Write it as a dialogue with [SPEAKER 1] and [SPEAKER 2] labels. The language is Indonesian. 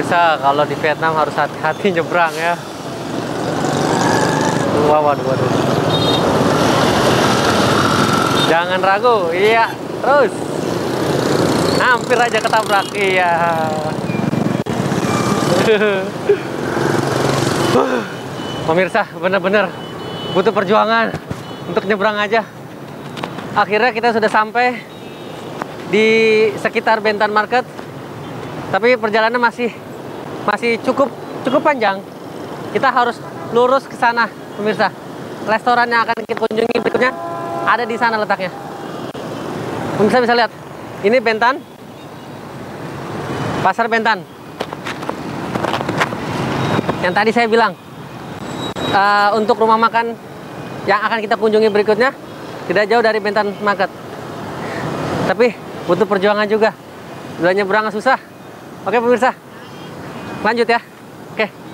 [SPEAKER 1] Pemirsa, kalau di Vietnam harus hati-hati nyebrang ya. Waduh. Jangan ragu, iya, terus. Hampir aja ketabrak, iya. Pemirsa, bener-bener butuh perjuangan untuk nyebrang aja. Akhirnya kita sudah sampai di sekitar Bentan Market. Tapi perjalanan masih cukup panjang. Kita harus lurus ke sana, pemirsa. Restoran yang akan kita kunjungi berikutnya ada di sana letaknya. Pemirsa bisa lihat. Ini Bentan. Pasar Bentan. Yang tadi saya bilang untuk rumah makan yang akan kita kunjungi berikutnya tidak jauh dari Bentan Market. Tapi butuh perjuangan juga. Udah nyebrang susah. Oke pemirsa, lanjut ya. Oke.